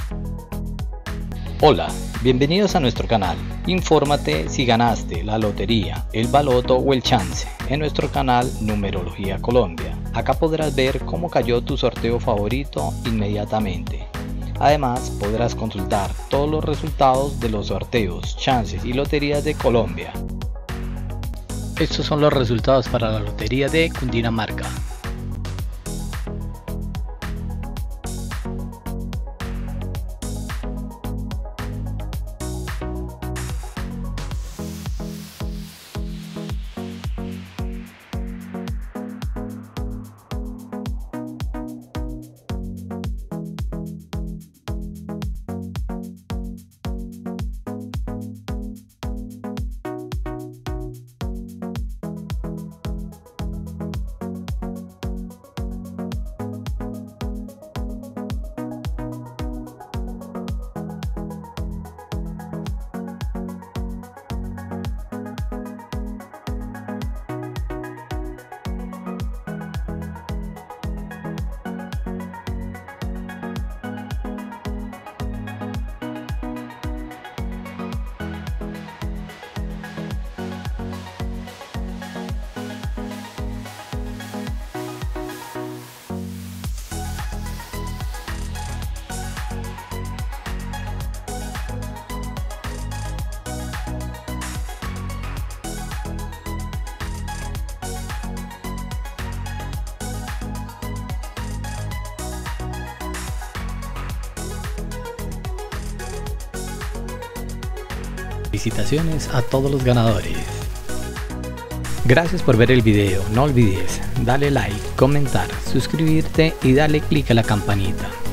Hola, bienvenidos a nuestro canal. Infórmate si ganaste la lotería, el baloto o el chance en nuestro canal Numerología Colombia. Acá podrás ver cómo cayó tu sorteo favorito inmediatamente. Además, podrás consultar todos los resultados de los sorteos, chances y loterías de Colombia. Estos son los resultados para la lotería de Cundinamarca. Felicitaciones a todos los ganadores. Gracias por ver el video. No olvides darle like, comentar, suscribirte y darle clic a la campanita.